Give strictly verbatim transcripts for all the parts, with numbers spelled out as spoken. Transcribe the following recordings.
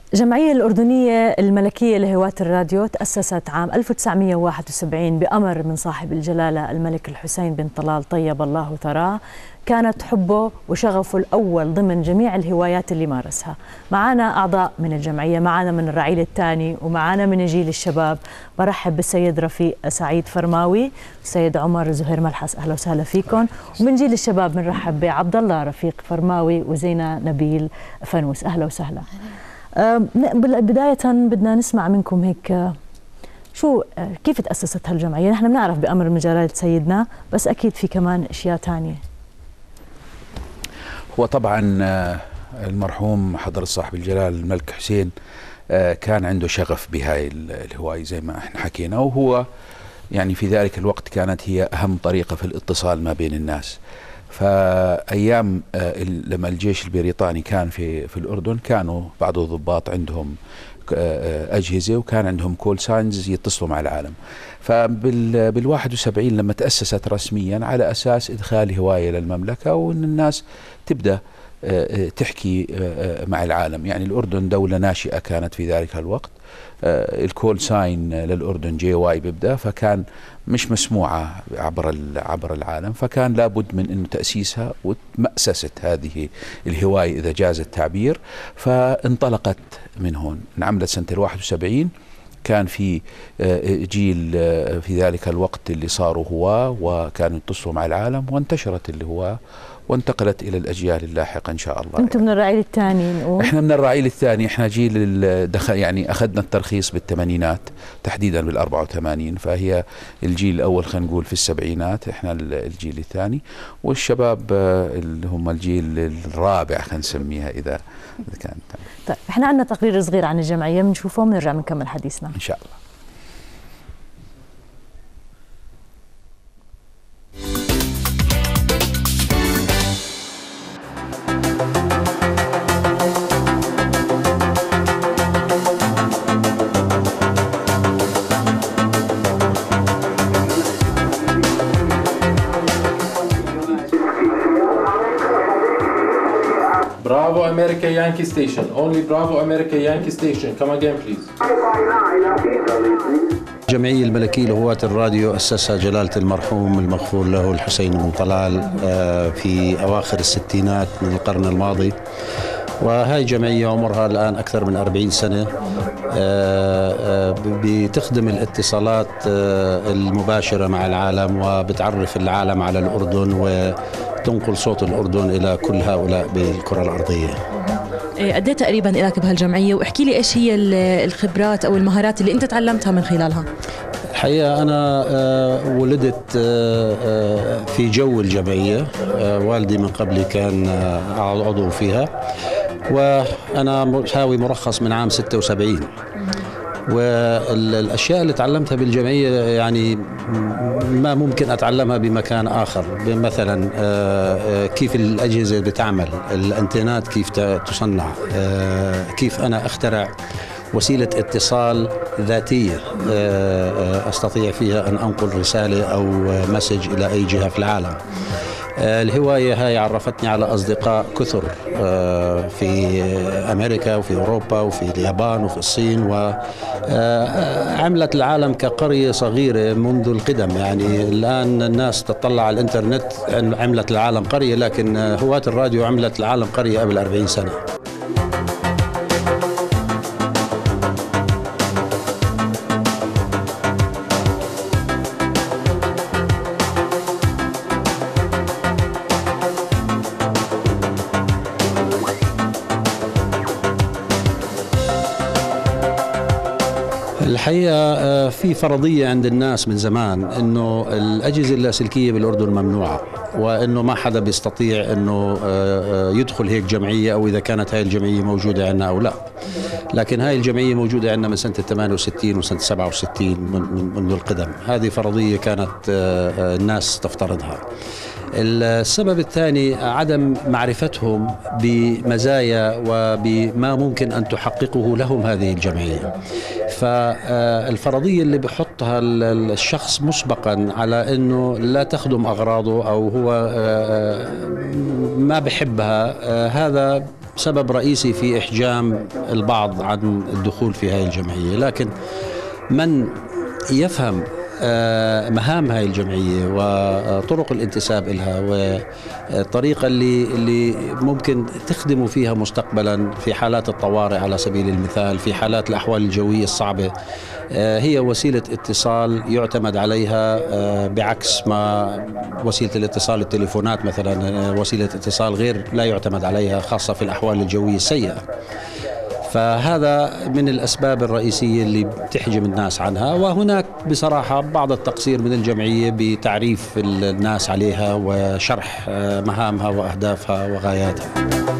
الجمعية الأردنية الملكية لهواة الراديو تأسست عام ألف وتسعمئة وواحد وسبعين بأمر من صاحب الجلالة الملك الحسين بن طلال طيب الله ثراه. كانت حبه وشغفه الأول ضمن جميع الهوايات اللي مارسها. معنا أعضاء من الجمعية، معنا من الرعيل الثاني ومعنا من جيل الشباب. برحب بالسيد رفيق سعيد فرماوي والسيد عمر زهير ملحس، أهلا وسهلا فيكم. ومن جيل الشباب بنرحب بعبد الله رفيق فرماوي وزينة نبيل فانوس، أهلا وسهلا. بداية بدنا نسمع منكم هيك شو كيف تأسست هالجمعية؟ نحن بنعرف بأمر من جلالة سيدنا، بس أكيد في كمان أشياء تانية. هو طبعا المرحوم حضرة صاحب الجلالة الملك حسين كان عنده شغف بهاي الهواية زي ما احنا حكينا، وهو يعني في ذلك الوقت كانت هي أهم طريقة في الاتصال ما بين الناس. فأيام لما الجيش البريطاني كان في في الأردن كانوا بعض الضباط عندهم أجهزة وكان عندهم كول ساينز يتصلوا مع العالم. فبالواحد وسبعين لما تأسست رسميا على أساس إدخال هواية للمملكة وأن الناس تبدأ تحكي مع العالم. يعني الأردن دولة ناشئة كانت في ذلك الوقت، الكول ساين للأردن جي واي بيبدأ، فكان مش مسموعة عبر عبر العالم، فكان لابد من إنه تأسيسها ومأسسة هذه الهواية إذا جاز التعبير. فانطلقت من هون، انعملت سنة الواحد وسبعين. كان في جيل في ذلك الوقت اللي صاروا هواة وكانوا يتصلوا مع العالم، وانتشرت الهواة وانتقلت الى الاجيال اللاحقه ان شاء الله. انتم من الرعيل الثاني نقول؟ احنا من الرعيل الثاني، احنا جيل دخل يعني اخذنا الترخيص بالثمانينات تحديدا بالأربعة وثمانين، فهي الجيل الاول خلينا نقول في السبعينات، احنا الجيل الثاني، والشباب اللي هم الجيل الرابع خلينا نسميها اذا كان. طيب احنا عندنا تقرير صغير عن الجمعيه بنشوفه ونرجع بنكمل حديثنا ان شاء الله. Bravo America Yankee Station. Only Bravo America Yankee Station. Come again please. الجمعية الملكية لهواة الراديو أسسها جلالة المرحوم المغفور له الحسين بن طلال في أواخر الستينات من القرن الماضي، وهي جمعية عمرها الآن أكثر من أربعين سنة، بتخدم الاتصالات المباشرة مع العالم وبتعرف العالم على الأردن وتنقل صوت الأردن إلى كل هؤلاء بالكرة الأرضية. قد ايه تقريبا لك بهالجمعية، واحكي لي ايش هي الخبرات او المهارات اللي انت تعلمتها من خلالها؟ الحقيقة أنا ولدت في جو الجمعية، والدي من قبل كان عضو فيها، وأنا هاوي مرخص من عام ستة وسبعين. والأشياء اللي تعلمتها بالجمعية يعني ما ممكن أتعلمها بمكان آخر. مثلا كيف الأجهزة بتعمل، الأنتينات كيف تصنع، كيف أنا أخترع وسيلة اتصال ذاتية أستطيع فيها أن أنقل رسالة أو مسج إلى أي جهة في العالم. الهواية هاي عرفتني على أصدقاء كثر في أمريكا وفي أوروبا وفي اليابان وفي الصين، وعملت العالم كقرية صغيرة منذ القدم. يعني الآن الناس تطلع على الإنترنت عملت العالم قرية، لكن هواة الراديو عملت العالم قرية قبل أربعين سنة. الحقيقة في فرضية عند الناس من زمان إنه الأجهزة اللاسلكية بالأردن ممنوعة، وإنه ما حدا بيستطيع إنه يدخل هيك جمعية، أو إذا كانت هاي الجمعية موجودة عندنا أو لا. لكن هاي الجمعية موجودة عندنا من سنة ثمانية وستين وسنة سبعة وستين منذ القدم. هذه فرضية كانت الناس تفترضها. السبب الثاني عدم معرفتهم بمزايا وبما ممكن أن تحققه لهم هذه الجمعية. فالفرضية اللي بحطها الشخص مسبقا على أنه لا تخدم أغراضه أو هو ما بحبها، هذا سبب رئيسي في إحجام البعض عن الدخول في هذه الجمعية. لكن من يفهم مهام هاي الجمعية وطرق الانتساب لها والطريقة اللي اللي ممكن تخدموا فيها مستقبلا في حالات الطوارئ على سبيل المثال، في حالات الأحوال الجوية الصعبة، هي وسيلة اتصال يعتمد عليها بعكس ما وسيلة الاتصال التليفونات مثلا وسيلة اتصال غير لا يعتمد عليها، خاصة في الأحوال الجوية السيئة. فهذا من الأسباب الرئيسية اللي بتحجم الناس عنها. وهناك بصراحة بعض التقصير من الجمعية بتعريف الناس عليها وشرح مهامها وأهدافها وغاياتها.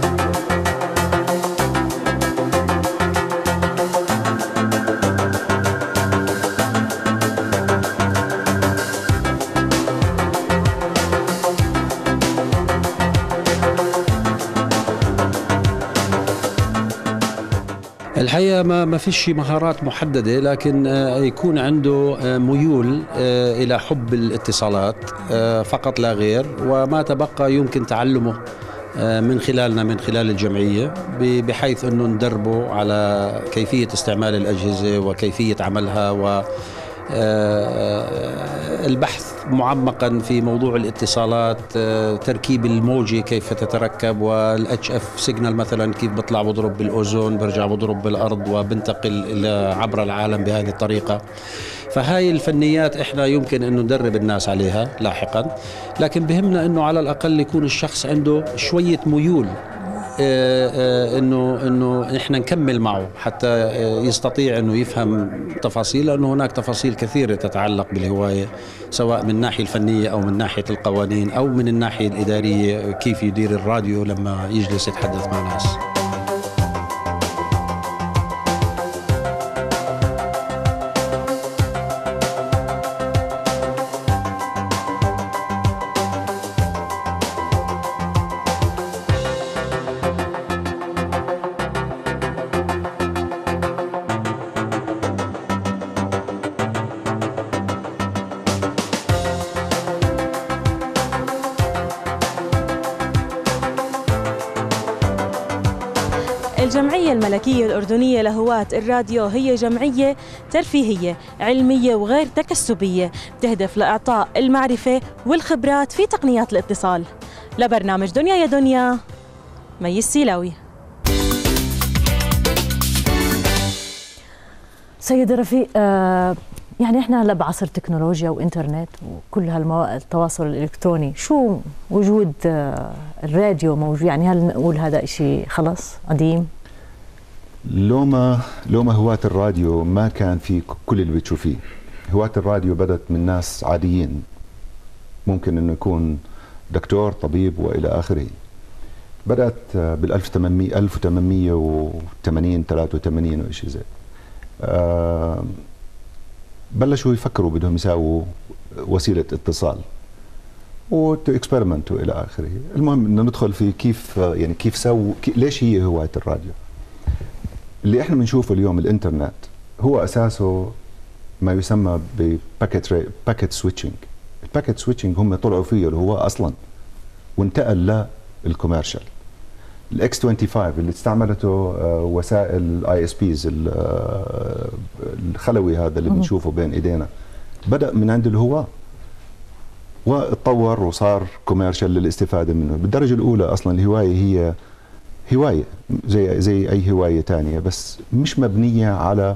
الحقيقة ما ما فيش مهارات محددة، لكن يكون عنده ميول إلى حب الاتصالات فقط لا غير، وما تبقى يمكن تعلمه من خلالنا من خلال الجمعية، بحيث أنه ندربه على كيفية استعمال الأجهزة وكيفية عملها و البحث معمقا في موضوع الاتصالات، تركيب الموجة كيف تتركب، والاتش اف سيجنال مثلا كيف بطلع بضرب بالاوزون برجع بضرب بالارض وبنتقل الى عبر العالم بهذه الطريقة. فهاي الفنيات احنا يمكن انه ندرب الناس عليها لاحقا، لكن بهمنا انه على الاقل يكون الشخص عنده شوية ميول انه انه احنا نكمل معه حتى يستطيع انه يفهم تفاصيل، لانه هناك تفاصيل كثيره تتعلق بالهوايه، سواء من الناحيه الفنيه او من ناحيه القوانين او من الناحيه الاداريه، كيف يدير الراديو لما يجلس يتحدث مع ناس. الجمعية الملكية الأردنية لهواة الراديو هي جمعية ترفيهية علمية وغير تكسبية تهدف لإعطاء المعرفة والخبرات في تقنيات الاتصال. لبرنامج دنيا يا دنيا، مي السيلاوي. سيدة رفيق، آه يعني احنا هلا بعصر تكنولوجيا وانترنت وكل هالتواصل الالكتروني، شو وجود آه الراديو موجود؟ يعني هل نقول هذا شيء خلص قديم؟ لو ما لو ما هواة الراديو ما كان في كل اللي بتشوفيه. هواة الراديو بدت من ناس عاديين، ممكن انه يكون دكتور طبيب والى اخره. بدات بال ألف وثمانمئة وثمانين ثلاثة وثمانين او شيء زي. آه بلشوا يفكروا بدهم يساووا وسيله اتصال وتكسبيرمنت والى اخره. المهم انه ندخل في كيف يعني كيف سووا ليش هي هوايه الراديو. اللي احنا بنشوفه اليوم الانترنت هو اساسه ما يسمى بباكيت باكيت سويتشنج. الباكيت سويتشنج هم طلعوا فيه اللي هو اصلا وانتقل للكوميرشال. الاكس خمسة وعشرين اللي استعملته وسائل الاي اس بيز الخلوي هذا اللي بنشوفه بين ايدينا بدا من عند الهواة واتطور وصار كوميرشال للاستفاده منه. بالدرجه الاولى اصلا الهوايه هي هوايه زي زي اي هوايه ثانيه، بس مش مبنيه على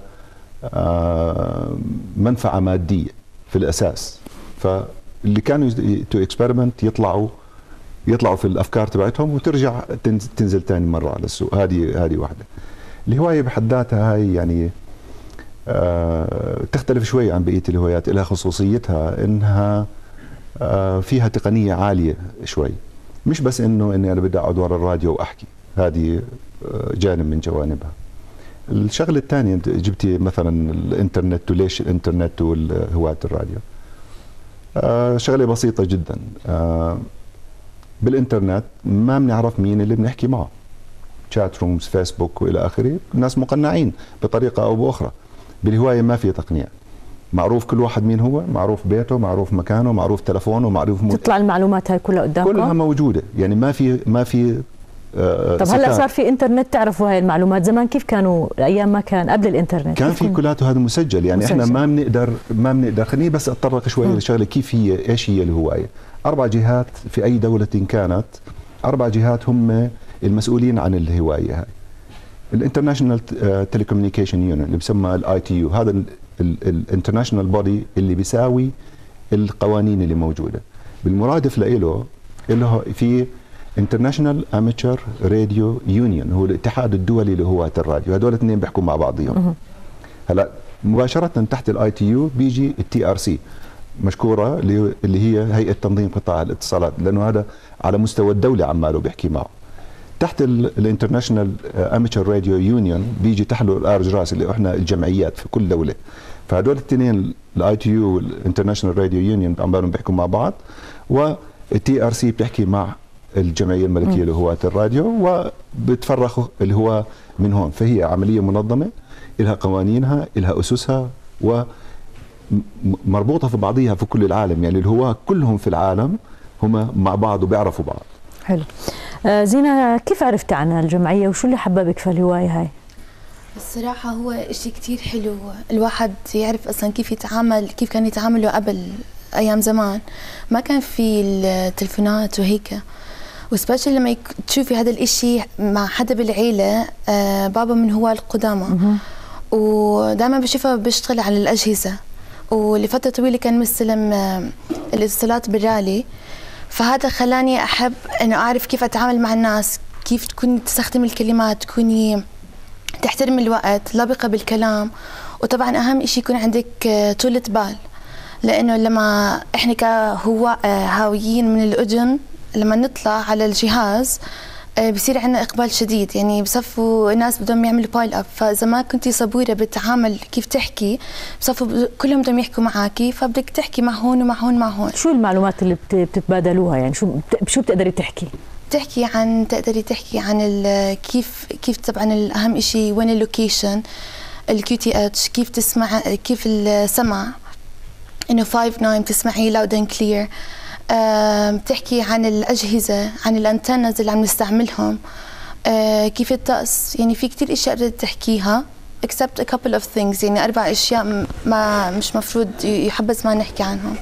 منفعه ماديه في الاساس. فاللي كانوا تو اكسبيرمنت يطلعوا يطلعوا في الافكار تبعتهم وترجع تنزل ثاني مره على السوق. هذه هذه واحده. الهوايه بحد ذاتها هاي يعني آه تختلف شوي عن بقيه الهوايات، لها خصوصيتها انها آه فيها تقنيه عاليه شوي، مش بس انه اني انا بدي اقعد ورا الراديو واحكي. هذه آه جانب من جوانبها. الشغله الثانيه انت جبتي مثلا الانترنت، وليش الانترنت والهواة الراديو. آه شغله بسيطه جدا. آه بالانترنت ما بنعرف مين اللي بنحكي معه، شات رومز فيسبوك والى اخره، الناس مقنعين بطريقه او باخرى. بالهوايه ما في تقنيع، معروف كل واحد مين هو، معروف بيته، معروف مكانه، معروف تلفونه، معروف تطلع المعلومات هاي كلها قدامكم، كلها موجوده. يعني ما في ما في طب هلا صار في انترنت تعرفوا هاي المعلومات، زمان كيف كانوا ايام ما كان قبل الانترنت؟ كان في كلياته هذا مسجل، يعني مسجل. احنا ما بنقدر ما بنقدر خليني بس اتطرق شوي لشغله كيف هي ايش هي الهوايه. اربع جهات في اي دوله كانت، اربع جهات هم المسؤولين عن الهوايه هاي. الانترناشونال تيليكوميونيكيشن يونيون اللي بسمى الاي تي يو، هذا الانترناشونال بودي اللي بيساوي القوانين اللي موجوده. بالمرادف له له في انترناشونال اماتشر راديو يونيون، هو الاتحاد الدولي لهواة الراديو، هذول الاثنين بيحكوا مع بعضهم. هلا مباشره تحت الاي تي يو بيجي التي ار سي مشكوره اللي هي هيئه تنظيم قطاع الاتصالات، لانه هذا على مستوى الدوله عماله بيحكي معه. تحت الانترناشونال اماتشر راديو يونيون بيجي تحته الارج راس اللي احنا الجمعيات في كل دوله. فهدول الاثنين الاي تي يو والانترناشونال راديو يونيون عمالهم بيحكوا مع بعض، والتي ار سي بتحكي مع الجمعيه الملكيه لهواة الراديو، وبتفرخوا الهواة من هون. فهي عمليه منظمه، لها قوانينها، لها اسسها، ومربوطه في بعضها في كل العالم. يعني الهواة كلهم في العالم هم مع بعض وبيعرفوا بعض. حلو. آه زينة، كيف عرفتي عن الجمعيه وشو اللي حببك في الهوايه هاي؟ الصراحه هو شيء كثير حلو، الواحد يعرف اصلا كيف يتعامل، كيف كانوا يتعاملوا قبل ايام زمان. ما كان في التلفونات وهيك، وسبيشال لما تشوفي هذا الاشي مع حدا بالعيله. آه بابا من هو القدامى، ودائما بشوفه بيشتغل على الاجهزه، ولفتره طويله كان مستلم آه الاتصالات بالرالي. فهذا خلاني احب انه اعرف كيف اتعامل مع الناس، كيف تكوني تستخدمي الكلمات، تكوني تحترمي الوقت، لبقه بالكلام، وطبعا اهم شيء يكون عندك آه طولة بال، لانه لما احنا كهواة آه هاويين من الاذن لما نطلع على الجهاز بصير عندنا اقبال شديد، يعني بصفوا الناس بدهم يعملوا بايل اب. فاذا ما كنتي صبوره بالتعامل كيف تحكي، بصفوا كلهم بدهم يحكوا معاكي، فبدك تحكي مع هون ومع هون مع هون. شو المعلومات اللي بتتبادلوها؟ يعني شو شو بتقدري تحكي؟ بتحكي عن تقدري تحكي عن كيف كيف طبعا الاهم شيء وين اللوكيشن، الكيو تي اتش، كيف تسمع، كيف السمع، انه خمسة تسعة بتسمعي لاود اند كلير. أه بتحكي عن الأجهزة، عن الأنتنز اللي عم نستعملهم، أه كيف الطقس. يعني في كتير أشياء بدك تحكيها except a couple of things، يعني أربع أشياء ما مش مفروض يحبذ ما نحكي عنهم.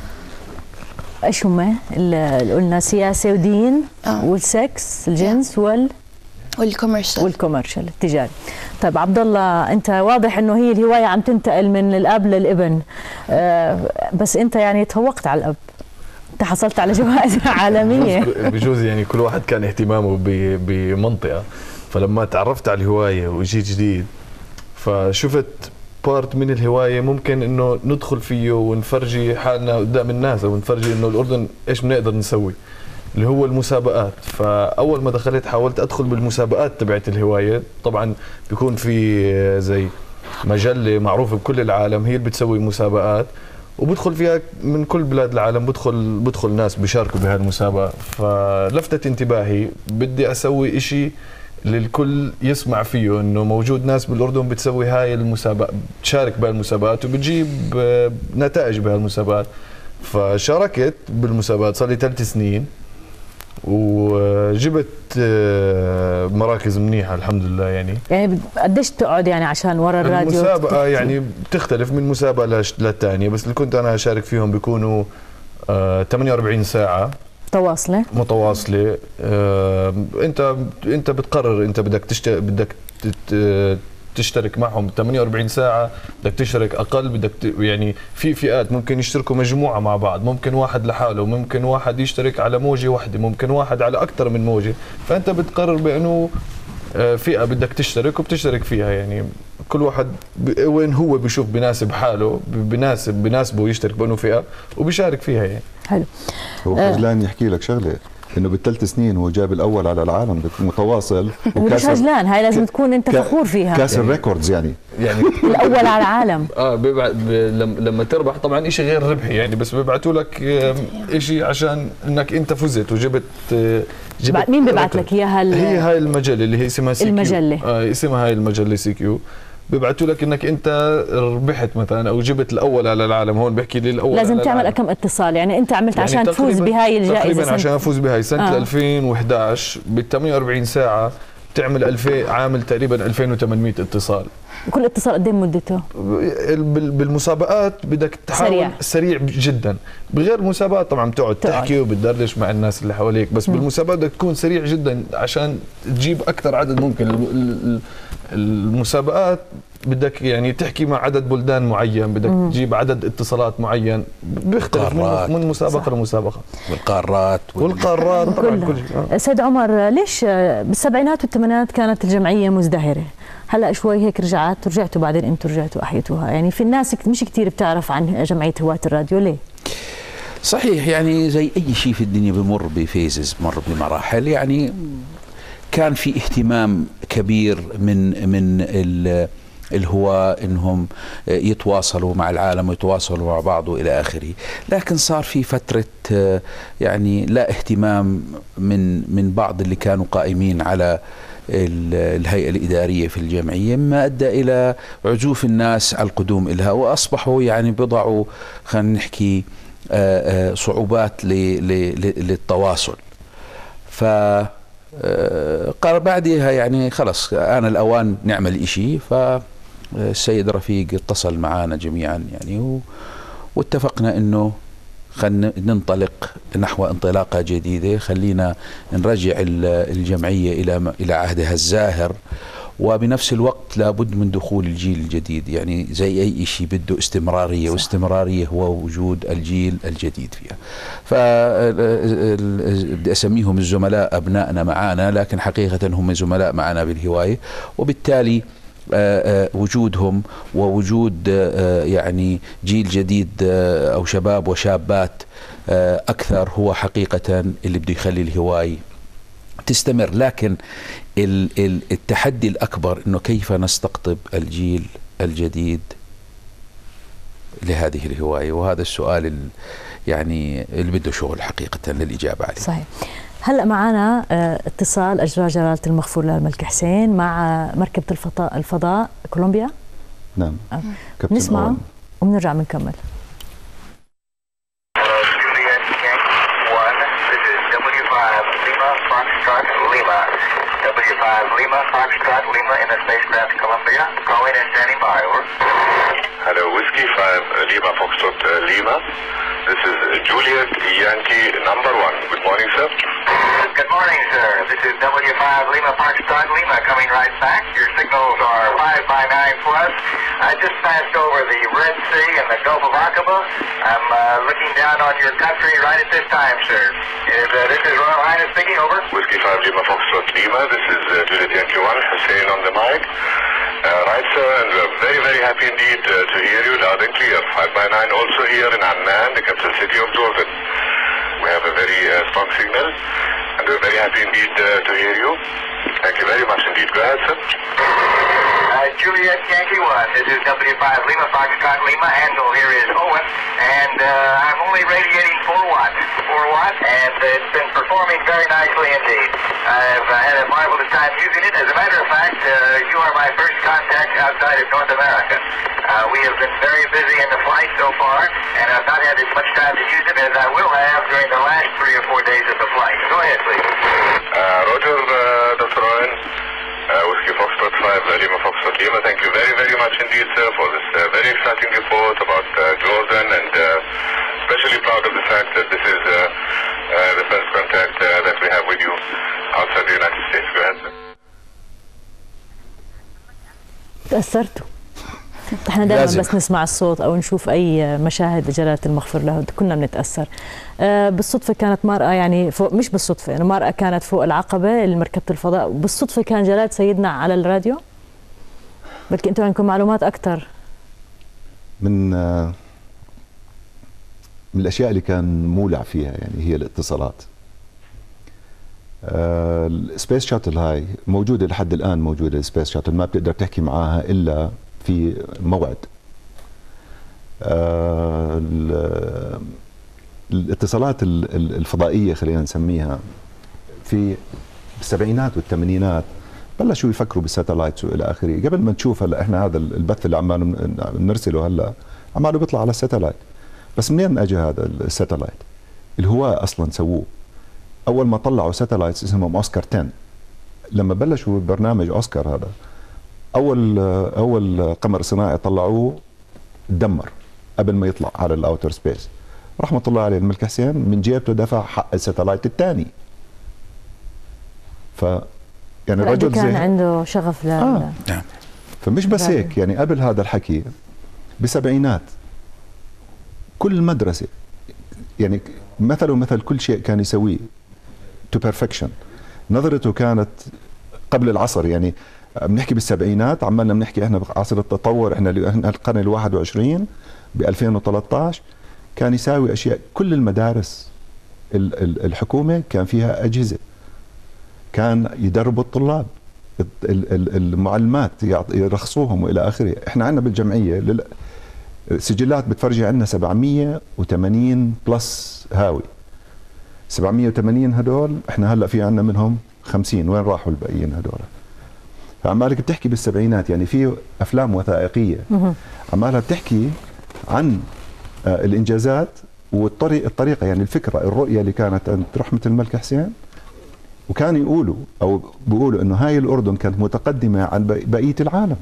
إيش هم؟ اللي قلنا سياسة ودين أوه. والسكس، الجنس وال والكوميرشال والكوميرشال التجاري. طيب عبد الله، انت واضح انه هي الهوايه عم تنتقل من الاب للابن، أه بس انت يعني تفوقت على الاب، انت حصلت على جوائز عالميه. بجوز يعني كل واحد كان اهتمامه بمنطقه، فلما تعرفت على الهوايه وجيت جديد فشفت بارت من الهوايه ممكن انه ندخل فيه ونفرجي حالنا قدام الناس، او نفرجي انه الاردن ايش بنقدر نسوي، اللي هو المسابقات. فاول ما دخلت حاولت ادخل بالمسابقات تبعت الهوايه. طبعا بيكون في زي مجله معروفه بكل العالم هي اللي بتسوي مسابقات، وبدخل فيها من كل بلاد العالم، بدخل بدخل ناس بيشاركوا بهذه المسابقه. فلفتت انتباهي، بدي اسوي إشي اللي الكل يسمع فيه، انه موجود ناس بالاردن بتسوي هاي المسابقه، بتشارك بهالمسابقات وبتجيب نتائج بهالمسابقات. فشاركت بالمسابقات صار لي ثلاث سنين، وجبت مراكز منيحه الحمد لله. يعني يعني قديش تقعد يعني عشان ورا الراديو؟ المسابقه يعني بتختلف من مسابقه للثانيه، بس اللي كنت انا اشارك فيهم بيكونوا ثمانية وأربعين ساعه متواصله متواصله. انت انت بتقرر انت بدك تشترك بدك تشترك معهم ثمانية وأربعين ساعه، بدك تشترك اقل، بدك يعني في فئات ممكن يشتركوا مجموعه مع بعض، ممكن واحد لحاله، ممكن واحد يشترك على موجه واحده، ممكن واحد على اكثر من موجه. فانت بتقرر بانه فئه بدك تشترك وبتشترك فيها. يعني كل واحد وين هو بيشوف بناسب حاله، بناسب بناسبه يشترك بانه فئه وبيشارك فيها. يعني حلو. هو خجلان يحكي لك شغله، انه بالثلاث سنين هو جاب الاول على العالم متواصل، ومش خجلان، هاي لازم تكون انت فخور فيها، كاس الريكوردز يعني يعني الاول على العالم. اه بيبعت لما تربح طبعا شيء غير ربحي يعني، بس بيبعتوا لك شيء عشان انك انت فزت وجبت جبت. مين بيبعت لك اياها؟ هي هاي المجله اللي هي اسمها سي كيو. المجله اه اسمها هاي المجله سي كيو. بيبعتوا لك انك انت ربحت مثلا او جبت الاول على العالم. هون بحكي لي الاول لازم على تعمل العالم. كم اتصال، يعني انت عملت يعني عشان تفوز بهاي الجائزه تقريبا عشان افوز بهاي سنه آه. ألفين وإحدى عشر بال ثمانية وأربعين ساعه تعمل ألفين عامل تقريبا ألفين وثمانمئة اتصال. كل اتصال قد ايه مدته؟ بالمسابقات بدك تحاول سريع, سريع جدا. بغير المسابقات طبعا بتقعد تحكي وبتدردش مع الناس اللي حواليك، بس م. بالمسابقات بدك تكون سريع جدا عشان تجيب اكثر عدد ممكن. المسابقات بدك يعني تحكي مع عدد بلدان معين، بدك م. تجيب عدد اتصالات معين، بيختلف من, من مسابقه لمسابقه. والقارات والقارات طبعا كل شيء. آه. سيد عمر، ليش بالسبعينات والثمانينات كانت الجمعيه مزدهره، هلا شوي هيك رجعت رجعتوا بعدين انتم رجعتوا احيتوها؟ يعني في الناس مش كثير بتعرف عن جمعيه هواة الراديو، ليه؟ صحيح، يعني زي اي شيء في الدنيا بمر بفيزز، بمر بمراحل. يعني كان في اهتمام كبير من من الهواة انهم يتواصلوا مع العالم ويتواصلوا مع بعض والى اخره، لكن صار في فتره يعني لا اهتمام من من بعض اللي كانوا قائمين على الهيئة الإدارية في الجمعية، مما أدى إلى عزوف الناس على القدوم إلها، وأصبحوا يعني بضعوا خلينا نحكي صعوبات للتواصل. ف قال بعدها يعني خلص آن الأوان نعمل إشي. فالسيد رفيق اتصل معنا جميعا يعني واتفقنا إنه خلينا ننطلق نحو انطلاقة جديدة، خلينا نرجع الجمعية إلى إلى عهدها الزاهر، وبنفس الوقت لابد من دخول الجيل الجديد. يعني زي أي شيء بده استمرارية، واستمرارية هو وجود الجيل الجديد فيها. ف بدي أسميهم الزملاء أبنائنا معنا، لكن حقيقة هم زملاء معنا بالهواية، وبالتالي وجودهم ووجود يعني جيل جديد أو شباب وشابات أكثر هو حقيقة اللي بده يخلي الهواية تستمر. لكن التحدي الأكبر إنه كيف نستقطب الجيل الجديد لهذه الهواية، وهذا السؤال يعني اللي بده شغل حقيقة للإجابة عليه. صحيح. هلا معنا اتصال اجراه جلاله المغفور له الملك حسين مع مركبه الفضاء الفضاء كولومبيا. نعم. نسمع وبنرجع بنكمل. Hello, Whiskey five Lima Foxtrot uh, Lima. This is Juliet Yankee number one. Good morning, sir. Good morning, sir. This is W five Lima Foxtrot Lima coming right back. Your signals are five by nine plus. I just passed over the Red Sea and the Gulf of Aqaba. I'm uh, looking down on your country right at this time, sir. Is, uh, this is Royal Highness speaking, over. Whiskey five Lima Foxtrot Lima. This is uh, Juliet Yankee one, Hussein on the mic. Uh, right, sir, and we're very, very happy indeed uh, to hear you loud and clear. five by nine also here in Amman, the capital city of Jordan. We have a very uh, strong signal, and we're very happy indeed uh, to hear you. Thank you very much indeed. Go ahead, sir. Uh, Juliet Yankee one, this is W five Lima Foxtrot Lima. Handle here is Owen, and uh, I'm only radiating four watts. four watts, and it's been performing very nicely indeed. I've uh, had a marvelous time using it. As a matter of fact, uh, you are my first contact outside of North America. Uh, we have been very busy in the flight so far, and I've not had as much time to use it as I will have during the last three or four days of the flight. Go ahead, please. Uh, Roger, uh, Doctor Owen. Uh, Whiskey Foxtrot five, Lima Foxtrot Lima. Thank you very, very much indeed, sir, for this uh, very exciting report about uh, Jordan, and uh, especially proud of the fact that this is uh, uh, the first contact uh, that we have with you outside the United States. Go ahead, sir. تأثرتوا. احنا دائما بس نسمع الصوت او نشوف اي مشاهد لجلاله المغفور له كنا بنتاثر. آه بالصدفه كانت مرأة، يعني فوق، مش بالصدفه يعني مرأة كانت فوق العقبه لمركبه الفضاء، وبالصدفه كان جلاله سيدنا على الراديو. بلكي انتم عندكم معلومات اكثر. من آه من الاشياء اللي كان مولع فيها يعني هي الاتصالات. آه السبيس شاتل هاي موجوده لحد الان، موجوده السبيس شاتل ما بتقدر تحكي معاها الا في موعد. آه الاتصالات الفضائية خلينا نسميها في السبعينات والثمانينات بلشوا يفكروا بالساتلايتس والى اخره. قبل ما نشوف هلا احنا هذا البث اللي عمال نرسله هلا عماله بيطلع على الساتلايت. بس منين اجى هذا الساتلايت؟ الهواة اصلا سووه. اول ما طلعوا ساتلايتس اسمهم اوسكار عشرة، لما بلشوا برنامج اوسكار هذا اول اول قمر صناعي طلعوه تدمر قبل ما يطلع على الاوتر سبيس. رحمه الله عليه الملك حسين من جيبته دفع حق الساتلايت الثاني. ف يعني رجل كان زي عنده شغف ل آه. فمش بس هيك، يعني قبل هذا الحكي بسبعينات كل المدرسه يعني مثله مثل كل شيء كان يسويه تو بيرفكشن. نظرته كانت قبل العصر، يعني بنحكي بالسبعينات، عمالنا بنحكي احنا بعصر التطور، احنا القرن الواحد وعشرين ب ألفين وثلاثة عشر كان يساوي اشياء. كل المدارس الحكومه كان فيها اجهزه، كان يدربوا الطلاب، المعلمات يرخصوهم والى اخره. احنا عندنا بالجمعيه سجلات بتفرجي عندنا سبعمية وثمانين بلس هاوي. سبعمية وثمانين هدول احنا هلا في عندنا منهم خمسين، وين راحوا الباقيين هدول؟ فعمالك بتحكي بالسبعينات، يعني في افلام وثائقيه عمالها بتحكي عن الانجازات والطريق الطريقه، يعني الفكره الرؤيه اللي كانت عند رحمه الملك حسين. وكانوا يقولوا او بيقولوا انه هاي الاردن كانت متقدمه عن بقيه العالم.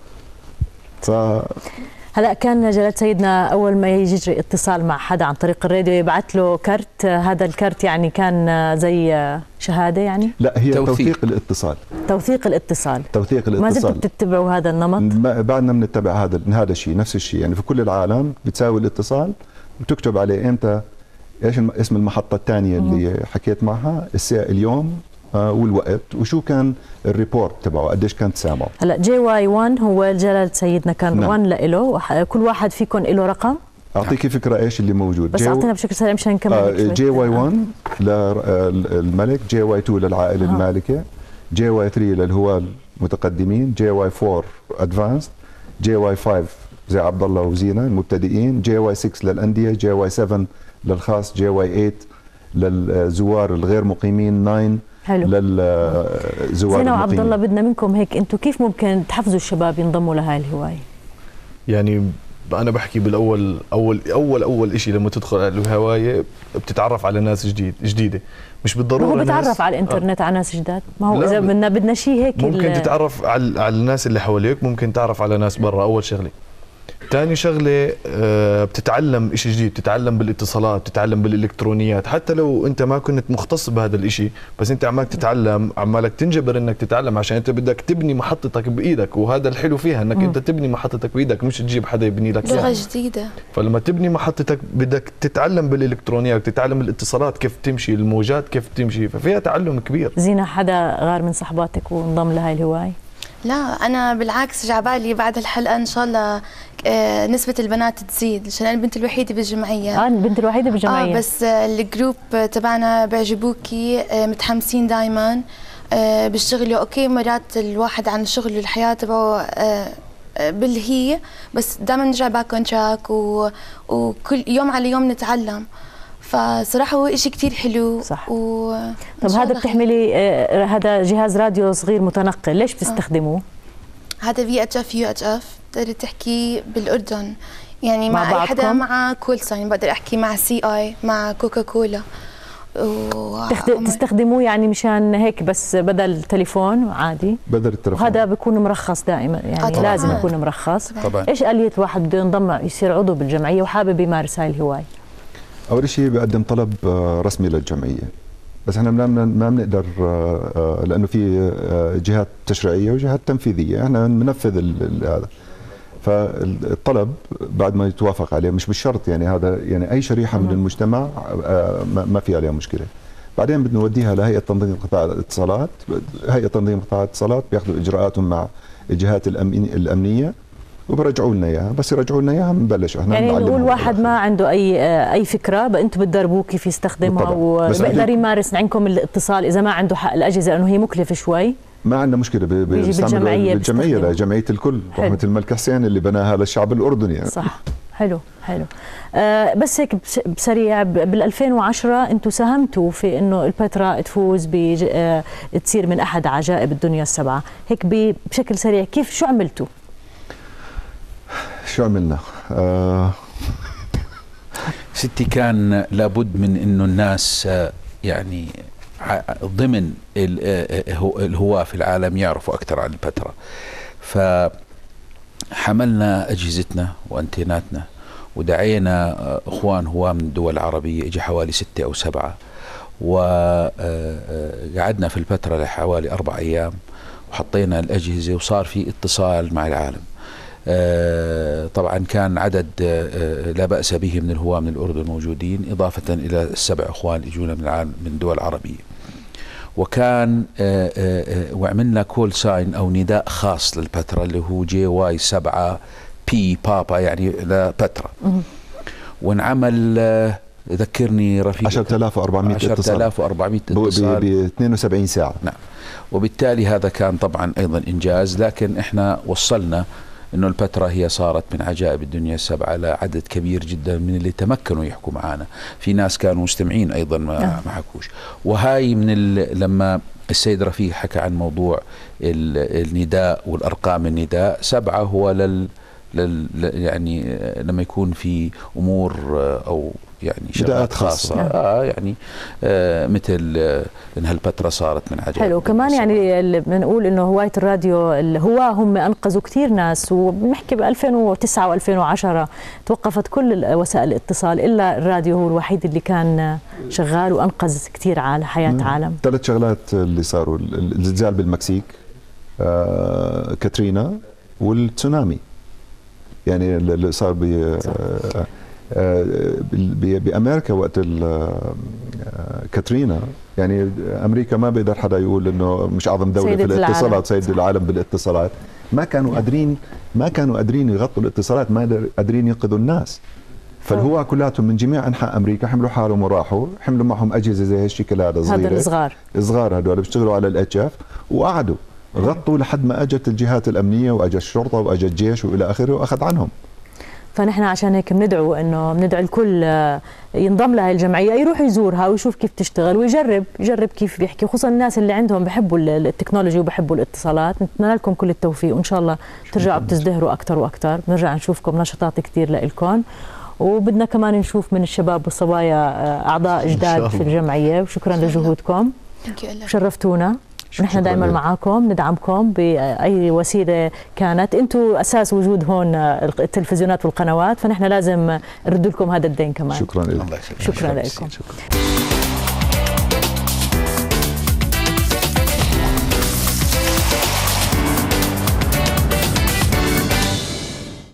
ف هلا كان جلالة سيدنا اول ما يجري اتصال مع حدا عن طريق الراديو يبعث له كرت، هذا الكرت يعني كان زي شهاده يعني؟ لا، هي توثيق, توثيق الاتصال. توثيق الاتصال توثيق الاتصال. ما زلتوا بتتبعوا هذا النمط؟ بعدنا بنتبع هذا هذا الشيء، نفس الشيء، يعني في كل العالم بتساوي الاتصال وتكتب عليه امتى، ايش اسم المحطه الثانيه اللي حكيت معها، الساعه، اليوم والوقت، وشو كان الريبورت تبعه، قديش كانت سامعه. هلا جي واي واحد هو جلالة سيدنا كان نعم. واحد لإله، كل واحد فيكم له رقم. اعطيكي فكره ايش اللي موجود. بس اعطينا بشكل سريع مشان نكمل. آه جي واي واحد للملك، جي واي اثنين للعائله آه. المالكه، جي واي ثلاثة للهواة المتقدمين، جي واي أربعة ادفانسد، جي واي خمسة زي عبد الله وزينه المبتدئين، جي واي ستة للانديه، جي واي سبعة للخاص، جي واي ثمانية للزوار الغير مقيمين، تسعة حلو للزوار. زينة وعبد الله بدنا منكم هيك، انتم كيف ممكن تحفزوا الشباب ينضموا لهاي الهوايه؟ يعني انا بحكي بالاول اول اول اول شيء لما تدخل على الهوايه بتتعرف على ناس جديد جديده، مش بالضروره هو بتعرف على الانترنت آه. على ناس جداد، ما هو اذا بدنا بدنا شيء هيك ممكن تتعرف على على الناس اللي حواليك، ممكن تعرف على ناس برا. اول شغله. ثاني شغله آه بتتعلم شيء جديد، بتتعلم بالاتصالات، بتتعلم بالالكترونيات، حتى لو انت ما كنت مختص بهذا الشيء، بس انت عمالك تتعلم، عمالك تنجبر انك تتعلم عشان انت بدك تبني محطتك بايدك، وهذا الحلو فيها انك م. انت تبني محطتك بايدك، مش تجيب حدا يبني لك لغه جديده. فلما تبني محطتك بدك تتعلم بالالكترونيات، تتعلم الاتصالات كيف تمشي، الموجات كيف تمشي، ففيها تعلم كبير. زينة حدا غار من صحباتك وانضم لهي الهوايه؟ لا، أنا بالعكس جعبالي بعد الحلقة إن شاء الله آه نسبة البنات تزيد، عشان أنا البنت الوحيدة بالجمعية. آه البنت الوحيدة بالجمعية. آه بس آه الجروب تبعنا بيعجبوكي، آه متحمسين دائما، آه بيشتغلوا. أوكي مرات الواحد عن الشغل والحياة تبعه آه بالهي، بس دائما نرجع باك اون تراك، وكل يوم على يوم نتعلم. فصراحة هو إشي كتير حلو. صح. و... طب هذا بتحملي آه هذا جهاز راديو صغير متنقل، ليش بتستخدموه؟ آه. هذا في اتش اف يو اتش اف، بتقدر تحكي بالأردن يعني مع, مع أي حدا، مع كول ساين، بقدر أحكي مع سي اي، مع كوكا كولا. و... تستخدموه يعني مشان هيك بس بدل تليفون عادي؟ بدل التليفون. وهذا بيكون مرخص دائما يعني. آه لازم يكون مرخص. طبعا. ايش آلية الواحد بده ينضم يصير عضو بالجمعية وحابب يمارس هاي الهواية؟ أول شيء بقدم طلب رسمي للجمعية، بس احنا ما بنقدر لأنه في جهات تشريعية وجهات تنفيذية، احنا بننفذ هذا. فالطلب بعد ما يتوافق عليه مش بالشرط، يعني هذا يعني أي شريحة من المجتمع ما في عليها مشكلة. بعدين بدنا نوديها لهيئة تنظيم قطاع الاتصالات، هيئة تنظيم قطاع الاتصالات بياخذوا إجراءاتهم مع الجهات الأمنية وبرجعوا لنا اياها، بس يرجعوا لنا اياها بنبلش احنا يعني نقول واحد ما عنده اي اي فكره، انتم بتدربوه كيف يستخدمها وبقدر يمارس عندكم الاتصال اذا ما عنده حق الاجهزه، لانه هي مكلفه شوي. ما عندنا مشكله بالجمعيه بالجمعيه لجمعيه الكل، رحمه الملك حسين اللي بناها للشعب الاردني يعني. صح. حلو حلو. آه بس هيك بسريع، بال ألفين وعشرة انتم ساهمتوا في انه البتراء تفوز آه تصير من احد عجائب الدنيا السبعه، هيك بشكل سريع كيف شو عملتوا؟ شو عملنا؟ آه ستي كان لابد من انه الناس يعني ضمن الهواة في العالم يعرفوا اكثر عن البتراء، فحملنا اجهزتنا وانتيناتنا ودعينا اخوان هواة من الدول العربيه، اجى حوالي ستة او سبعة، وقعدنا في البتراء لحوالي اربع ايام وحطينا الاجهزه وصار في اتصال مع العالم. آه طبعا كان عدد آه لا بأس به من الهواة من الأردن موجودين، إضافة إلى السبع أخوان يجونا من العالم من دول عربية، وكان آه آه وعملنا كول ساين أو نداء خاص للبتراء اللي هو جي واي سبعة بي بابا يعني لبتراء، وانعمل آه ذكرني رفيق عشرة آلاف وأربعمئة اتصال عشرة آلاف وأربعمئة اتصال ب اثنين وسبعين ساعة. نعم، وبالتالي هذا كان طبعا أيضا إنجاز، لكن إحنا وصلنا انه البتراء هي صارت من عجائب الدنيا السبعه لعدد كبير جدا من اللي تمكنوا يحكوا معنا، في ناس كانوا مستمعين ايضا ما, آه. ما حكوش. وهاي من لما السيد رفيق حكى عن موضوع النداء والارقام، النداء سبعه هو لل, لل يعني لما يكون في امور او يعني شغلات خاصة, خاصة. آه يعني آه مثل آه إن هالبتراء صارت من عجائب. حلو. كمان يعني اللي بنقول إنه هواية الراديو الهواة هم أنقذوا كثير ناس، وبنحكي ب ألفين وتسعة وألفين وعشرة توقفت كل وسائل الاتصال إلا الراديو هو الوحيد اللي كان شغال وأنقذ كثير على حياة عالم. ثلاث شغلات اللي صاروا: الزلزال بالمكسيك، آه كاترينا، والتسونامي. يعني اللي صار ب بأمريكا وقت كاترينا، يعني أمريكا ما بيقدر حدا يقول إنه مش أعظم دولة في الاتصالات، سيد العالم بالاتصالات. ما كانوا قادرين ما كانوا قادرين يغطوا الاتصالات، ما قادرين ينقذوا الناس. فالهواة كلاتهم من جميع أنحاء أمريكا حملوا حالهم وراحوا، حملوا معهم أجهزة زي هالشكل هذا صغيرة، هذا الصغار صغار هدول بيشتغلوا على الاتش اف، وقعدوا غطوا لحد ما اجت الجهات الامنيه واجت الشرطه واجت الجيش والى اخره واخذ عنهم. فنحن عشان هيك بندعو انه بندعو الكل ينضم لهي الجمعيه، يروح يزورها ويشوف كيف تشتغل ويجرب يجرب كيف بيحكي، خصوصا الناس اللي عندهم بحبوا التكنولوجي وبحبوا الاتصالات. نتمنى لكم كل التوفيق وان شاء الله ترجعوا بتزدهروا اكثر واكثر، بنرجع نشوفكم نشاطات كثير لكم، وبدنا كمان نشوف من الشباب والصبايا اعضاء جداد في الجمعيه. وشكرا لجهودكم، شرفتونا. نحن دائما معاكم، ندعمكم باي وسيله كانت، انتم اساس وجود هون التلفزيونات والقنوات، فنحن لازم نرد لكم هذا الدين كمان. شكرا لكم. شكرا لكم.